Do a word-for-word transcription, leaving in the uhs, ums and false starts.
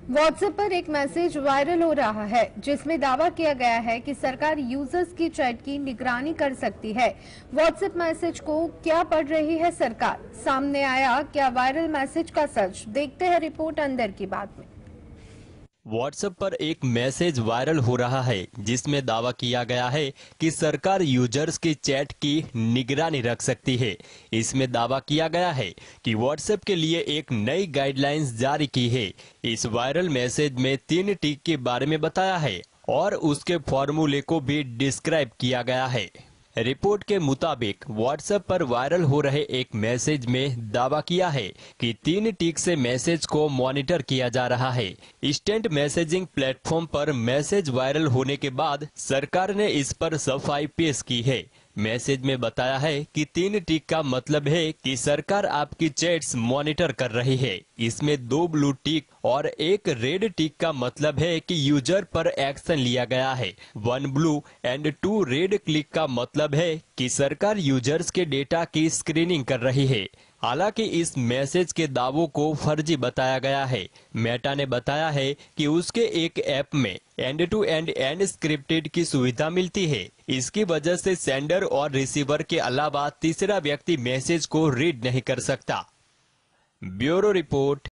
WhatsApp पर एक message viral हो रहा है जिसमें दावा किया गया है कि सरकार यूजर्स की चैट की निगरानी कर सकती है। व्हाट्सएप मैसेज को क्या पढ़ रही है सरकार, सामने आया क्या वायरल मैसेज का सच? देखते हैं रिपोर्ट अंदर की बात में। व्हाट्सएप पर एक मैसेज वायरल हो रहा है जिसमें दावा किया गया है कि सरकार यूजर्स की चैट की निगरानी रख सकती है। इसमें दावा किया गया है कि व्हाट्सएप के लिए एक नई गाइडलाइंस जारी की है। इस वायरल मैसेज में तीन टिक के बारे में बताया है और उसके फॉर्मूले को भी डिस्क्राइब किया गया है। रिपोर्ट के मुताबिक व्हाट्सएप पर वायरल हो रहे एक मैसेज में दावा किया है कि तीन टिक से मैसेज को मॉनिटर किया जा रहा है। इंस्टेंट मैसेजिंग प्लेटफॉर्म पर मैसेज वायरल होने के बाद सरकार ने इस पर सफाई पेश की है। मैसेज में बताया है कि तीन टिक का मतलब है कि सरकार आपकी चैट्स मॉनिटर कर रही है। इसमें दो ब्लू टिक और एक रेड टिक का मतलब है कि यूजर पर एक्शन लिया गया है। One blue and two red click का मतलब है कि सरकार यूजर्स के डेटा की स्क्रीनिंग कर रही है। हालांकि इस मैसेज के दावों को फर्जी बताया गया है। मेटा ने बताया है कि उसके एक ऐप में end to end encrypted की सुविधा मिलती है। इसकी वजह से सेंडर और रिसीवर के अलावा तीसरा व्यक्ति मैसेज को रीड नहीं कर सकता। Bureau report.